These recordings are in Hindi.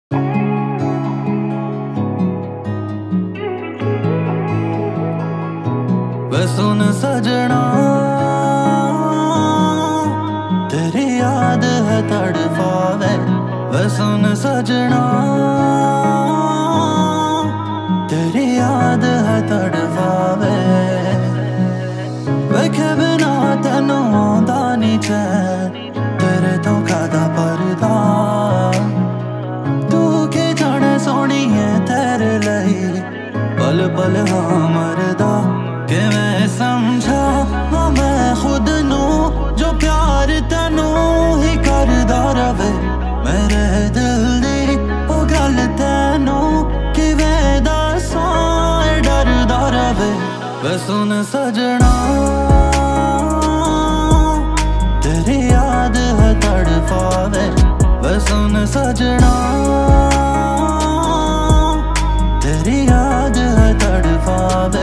वे सुन सजना तेरी याद है तड़पावे। वे सुन सजना तेरी याद है तड़पावे। वेखे बिना तेनू आंदा नी चैन, तेरे तो कादा परदा। तू की जाने सोनी है तेरे लई, पल पल हाँ मरदा। कि मैं समझा मैं खुद नू जो प्यार तेनू ही करदा रवे। मेरे दिल दी ओ गल तेनू किवें दसां डरदा रवे। वे सुन सजना तेरी याद है तड़पावे। वे सुन सजना तेरी याद है तड़पावे।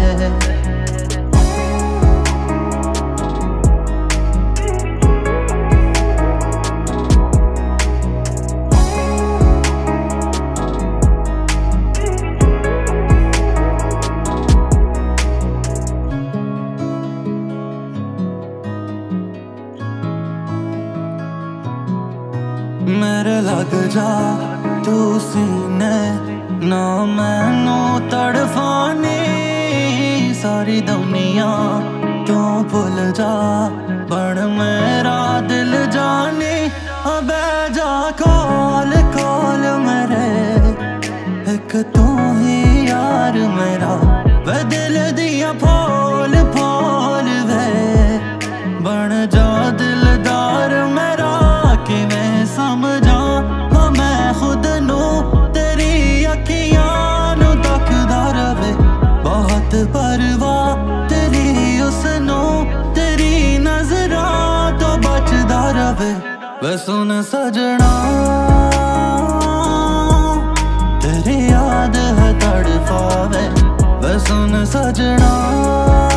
मेरे लग जा तू सीने ना मैनू तड़फानी। सारी दुनिया तू भूल जा बन मेरा दिल जानी। अब जा कॉल कॉल मेरे एक तू ही यार मेरा। वे दिल दिया फोल फोल वे बन जा दिलदार मेरा। कि मैं समझा मैं खुद नू तेरी अखियां नू तकदा रवे। बहुत परवाह तेरी उसनू तेरी नजरां तो बचदा रवे। वे सुन सजना तेरी याद है तड़पावे। वे सुन सजना